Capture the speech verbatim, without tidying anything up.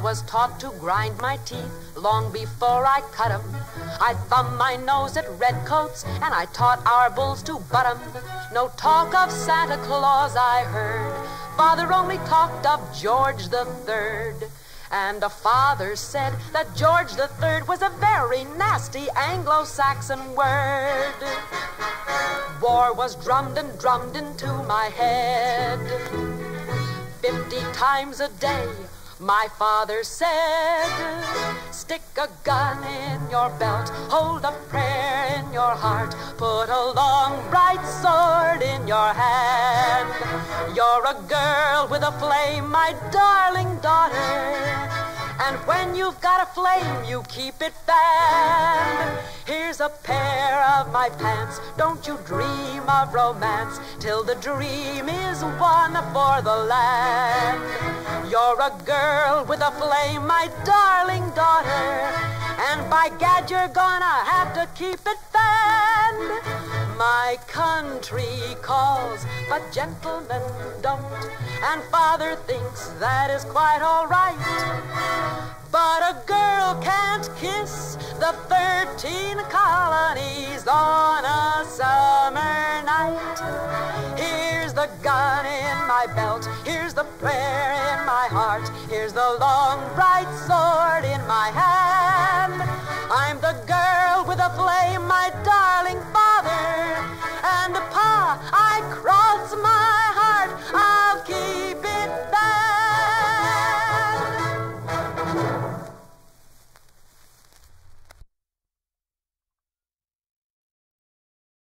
was taught to grind my teeth long before I cut 'em. I thumbed my nose at redcoats, and I taught our bulls to butt 'em. No talk of Santa Claus I heard. Father only talked of George the Third. And a father said that George the Third was a very nasty Anglo-Saxon word. War was drummed and drummed into my head. Fifty times a day, my father said, stick a gun in your belt, hold a prayer in your heart, put a long bright sword in your hand. You're a girl with a flame, my darling daughter, and when you've got a flame, you keep it fanned. Here's a pair of my pants, don't you dream of romance till the dream is won for the land. You're a girl with a flame, my darling daughter, and by gad, you're gonna have to keep it fanned. My country calls, but gentlemen don't, and father thinks that is quite all right. But a girl can't kiss the thirteen colonies on a summer night. Here's the gun in my belt, here's the prayer in my heart, here's the long bright sword in my hand. I'm the girl with a flame, my darling